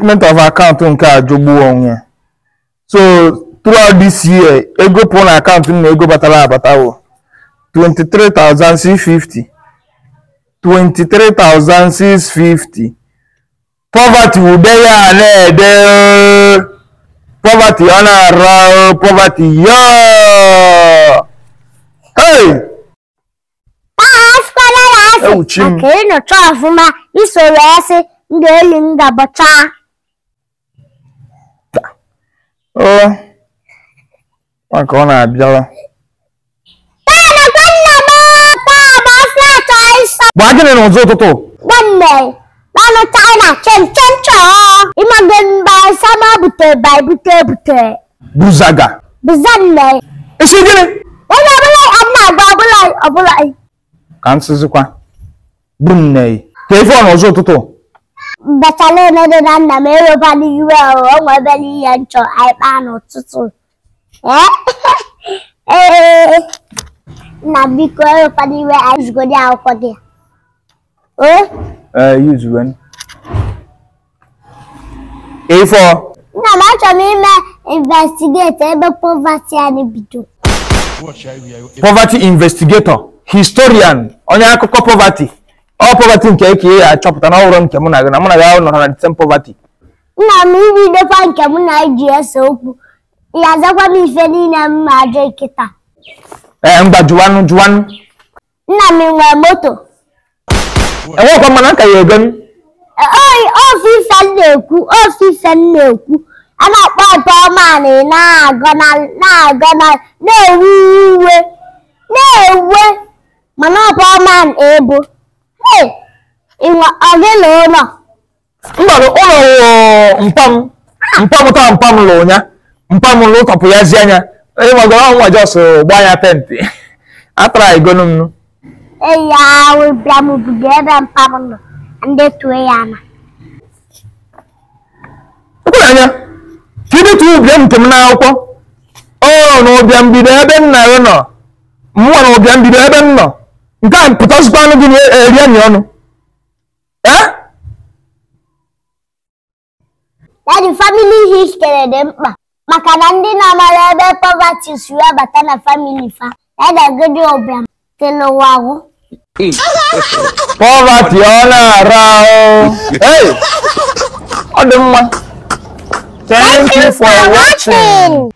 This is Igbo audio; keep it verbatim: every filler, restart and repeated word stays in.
statement of account nke ajogbu onwe. So throughout this year, ego pon account na ego batala abata wo twenty-three thousand six hundred fifty. twenty-three thousand six hundred fifty. Poverty udeya na ede. Poverty ona ra poverty yo. Hey. Oh, chim. Okay, no trouble, ma. This so yes, ngeli ngabacha. Oh. Wako na abia. Tana kwanna ba ta ba fla choice. Ba gine no zo toto. Wanne. Bana China chen chen cho. Imagen ba sama bute ba bute bute. Buzaga. Buzanne. Esi gine. Wala bala abna ba bala abula. Kansizikwa. Bunne. Ke no zo toto. Batale na de na me ro ba ni we o nwe be ni yan cho ai pa no tutu. Eh? Eh. Na bi ko ro pa ni we ai go dia o ko dia. Eh? Eh, use when. A for. Na ma cho me me investigate ebe poverty ani bido. Poverty investigator, historian, onye akụkọ poverty. All poverty nke eke ya achọpụta na ọrụ nke mụ na gị na mụ na gị nọ na the same poverty. Nna m ibi defa nke mụ na ji ese okwu. Ya zakwa m ife niile m ma ajọ ikita. Eh, mba juwanu juwanu. Nna m nwe moto. Enwe kwa mana ka ya ego m. Oi, ofife na-ekwu, ofife na-ekwu. A na-akpọ ọtọ mani na-agọ na na-agọ na na-ewe iwe. Na-ewe mana ọtọ man ebo. Hey, inwa ogele ụlọ. Mmadụ ụlọ mpam mpam ta mpam lụ nya mpam lụ tọpụ ya zi anya onye magara ọnwa jos gba ya tenti atara igonu m. Eya we bịa m bido ebe mpam nọ ndị tue ya na. Okwu anya kedu tu bịa nke m n'akwụkwọ ọ na ọbịa mbido ebe nna ya nọ mmụọ na ọbịa mbido ebe m nọ nke a pụtasịkwa anụ gị eri anyị ọnụ. Daddy, family history dị mkpa maka na ndị na-amara ebe poverty si abata na family fa na-edegide ọbịa kelewagwụ. Poverty ọ na-ara ahụ. Hey! Ọ dị mma. Thank you for watching.